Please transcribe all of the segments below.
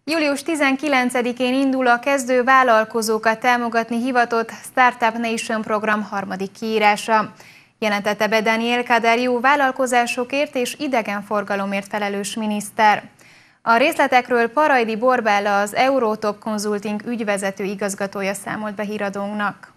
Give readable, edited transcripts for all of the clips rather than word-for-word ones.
Július 19-én indul a kezdő vállalkozókat támogatni hivatott Startup Nation program harmadik kiírása. Jelentette be Daniel Cadariu vállalkozásokért és idegenforgalomért felelős miniszter. A részletekről Parajdi Borbála, az Eurotop Consulting ügyvezető igazgatója számolt be híradónknak.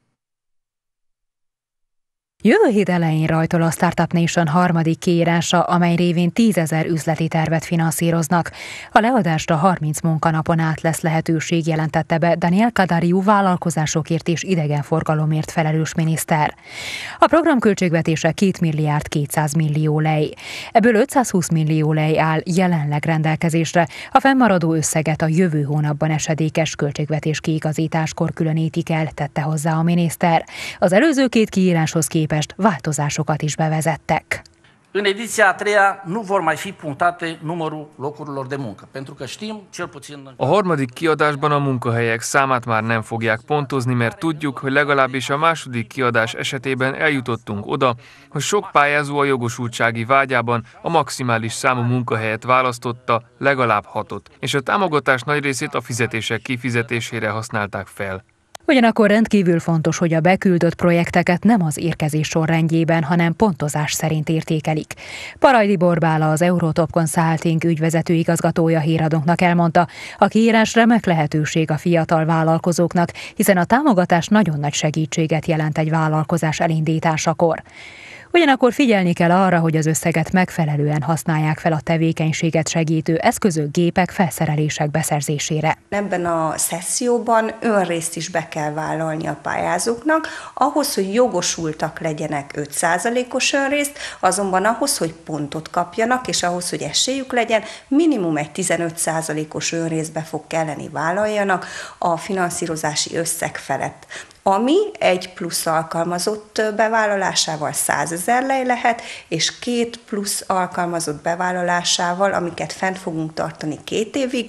Jövő hét elején rajtol a Startup Nation harmadik kiírása, amely révén 10 000 üzleti tervet finanszíroznak. A leadásra 30 munkanapon át lesz lehetőség, jelentette be Daniel Cadariu vállalkozásokért és idegenforgalomért felelős miniszter. A program költségvetése 2 milliárd 200 millió lej. Ebből 520 millió lej áll jelenleg rendelkezésre, a fennmaradó összeget a jövő hónapban esedékes költségvetés kiigazításkor különítik el, tette hozzá a miniszter. Az előző két kiíráshoz képest változásokat is bevezettek. În ediția a treia nu vor mai fi punctate numărul locurilor de muncă, pentru că știm cel puțin. A harmadik kiadásban a munkahelyek számát már nem fogják pontozni, mert tudjuk, hogy legalábbis a második kiadás esetében eljutottunk oda, hogy sok pályázó a jogosultsági vágyában a maximális számú munkahelyet választotta, legalább 6-ot, és a támogatás nagy részét a fizetések kifizetésére használták fel. Ugyanakkor rendkívül fontos, hogy a beküldött projekteket nem az érkezés sorrendjében, hanem pontozás szerint értékelik. Parajdi Borbála, az Eurotop Consulting ügyvezető igazgatója híradónknak elmondta, a kiírás remek lehetőség a fiatal vállalkozóknak, hiszen a támogatás nagyon nagy segítséget jelent egy vállalkozás elindításakor. Ugyanakkor figyelni kell arra, hogy az összeget megfelelően használják fel a tevékenységet segítő eszközök, gépek, felszerelések beszerzésére. Ebben a szesszióban önrészt is be kell vállalni a pályázóknak. Ahhoz, hogy jogosultak legyenek 5%-os önrészt, azonban ahhoz, hogy pontot kapjanak, és ahhoz, hogy esélyük legyen, minimum egy 15%-os önrészbe fog kelleni vállaljanak a finanszírozási összeg felett, ami egy plusz alkalmazott bevállalásával 100 000 lej lehet, és 2 plusz alkalmazott bevállalásával, amiket fent fogunk tartani 2 évig,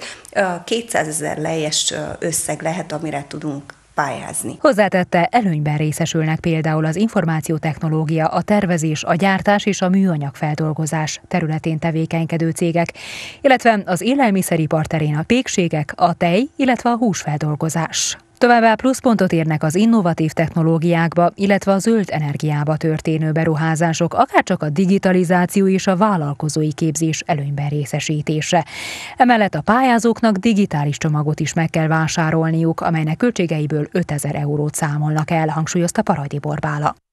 200 000 lejes összeg lehet, amire tudunk pályázni. Hozzátette, előnyben részesülnek például az információtechnológia, a tervezés, a gyártás és a műanyagfeldolgozás területén tevékenykedő cégek, illetve az élelmiszeripar terén a pékségek, a tej, illetve a húsfeldolgozás. Továbbá pluszpontot érnek az innovatív technológiákba, illetve a zöld energiába történő beruházások, akárcsak a digitalizáció és a vállalkozói képzés előnyben részesítése. Emellett a pályázóknak digitális csomagot is meg kell vásárolniuk, amelynek költségeiből 5000 eurót számolnak el, hangsúlyozta Parajdi Borbála.